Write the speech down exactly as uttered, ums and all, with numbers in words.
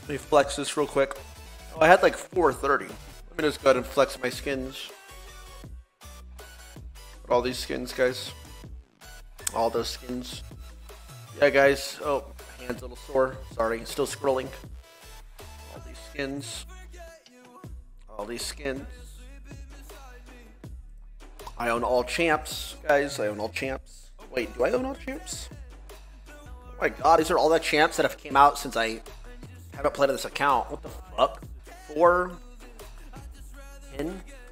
Let me flex this real quick. Oh, I had like four thirty. Let me just go ahead and flex my skins. All these skins, guys. All those skins. Yeah, guys. Oh, hand's a little sore. Sorry, still scrolling. All these skins. All these skins. I own all champs, guys. I own all champs. Wait, do I own all champs? Oh my god, these are all the champs that have came out since I haven't played on this account. What the fuck? Four? Ten?